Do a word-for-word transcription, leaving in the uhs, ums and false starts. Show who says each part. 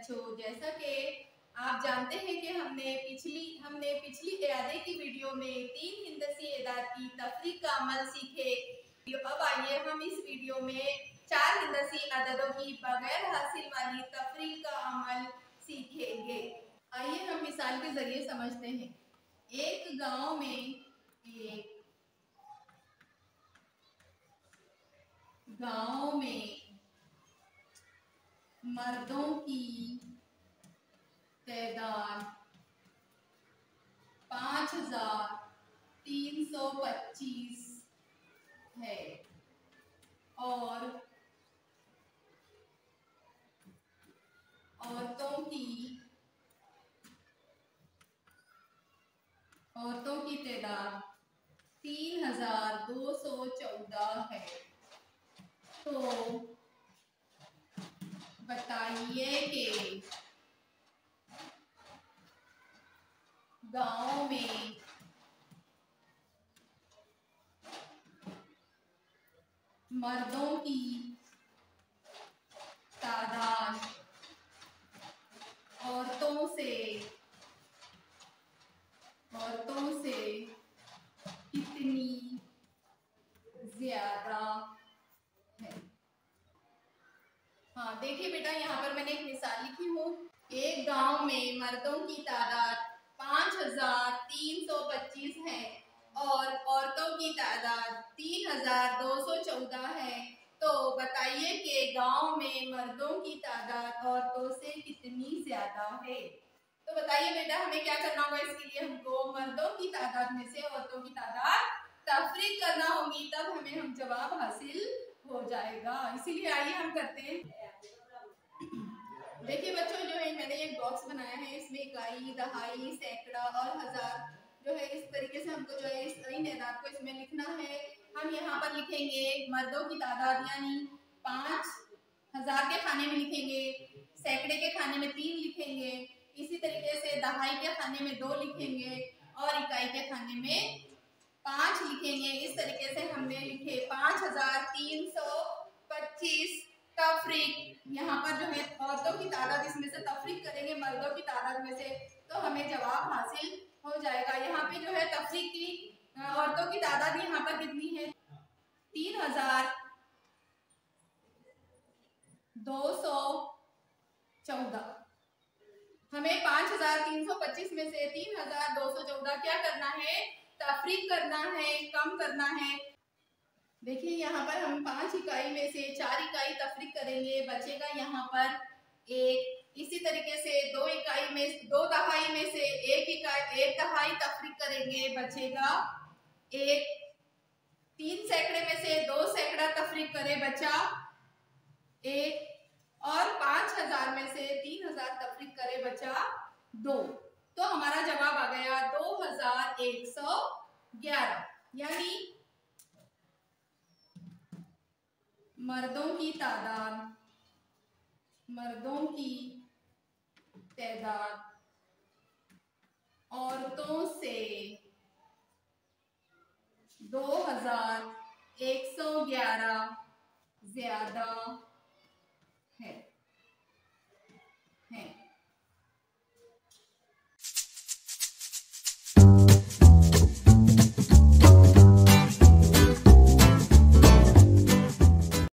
Speaker 1: बच्चों, जैसा कि आप जानते हैं कि हमने पिछली हमने पिछली इयादे की वीडियो में तीन हिंदसी एदाद की तफरीक का अमल सीखे। अब आइए हम इस वीडियो में चार हिंदसी अददों की बगैर हासिल वाली तफरीक का अमल सीखेंगे। आइए हम मिसाल के जरिए समझते हैं। एक गांव में एक गांव में मर्दों की तादाद पाँच हजार तीन सौ पच्चीस है और औरतों की औरतों की तादाद तीन हजार दो सौ चौदह है। तो बताइए कि गांव में मर्दों की तादाद औरतों से औरतों से कितनी ज्यादा है। हाँ देखिए बेटा, यहाँ पर मैंने एक मिसाल लिखी हूँ। एक गांव में मर्दों की तादाद पाँच हजार तीन सौ पच्चीस है और औरतों की तादाद तीन हजार दो सौ चौदह है। तो बताइए कि गांव में मर्दों की तादाद औरतों से कितनी ज्यादा है। तो बताइए बेटा, हमें क्या करना होगा। इसके लिए हमको मर्दों की तादाद में से औरतों की तादाद तफरीक करना होगी, तब हमें हम जवाब हासिल हो जाएगा। इसीलिए आइए हम करते हैं। देखिए बच्चों, जो है मैंने एक बॉक्स बनाया है। इसमें इकाई, दहाई, सैकड़ा और हजार जो है इस तरीके से हमको जो है इस इन एदाद को इसमें लिखना है। हम यहाँ पर लिखेंगे मर्दों की तादाद यानी पाँच हजार के खाने में लिखेंगे, सैकड़े के खाने में तीन लिखेंगे, इसी तरीके से दहाई के खाने में दो लिखेंगे और इकाई के खाने में पाँच लिखेंगे। इस तरीके से हमने लिखे पाँच हजार तीन सौ पच्चीस तफरीक। यहाँ पर जो है औरतों की तादाद इसमें से तफरीक करेंगे मर्दों की तादाद में से, तो हमें जवाब हासिल हो जाएगा। यहाँ पे जो है तफरीक की औरतों की तादाद यहाँ पर कितनी है, तीन हजार दो सौ चौदह। हमें पाँच हजार तीन सौ पच्चीस में से तीन हजार दो सौ चौदह क्या करना है, तफरीक करना है, कम करना है। देखिए यहाँ पर हम पांच इकाई में से चार इकाई तफरीक करेंगे, बचेगा यहाँ पर एक। इसी तरीके से दो इकाई में दो दहाई में से एक इकाई एक दहाई तफरीक करेंगे, बचेगा एक। तीन सैकड़े में से दो सैकड़ा तफरीक करे, बचा एक। और पांच हजार में से तीन हजार तफरीक करे, बचा दो। तो हमारा जवाब आ गया दो हजार एक सौ ग्यारह। यानी मर्दों की तादाद मर्दों की तादाद औरतों से दो हजार एक सौ ग्यारह ज्यादा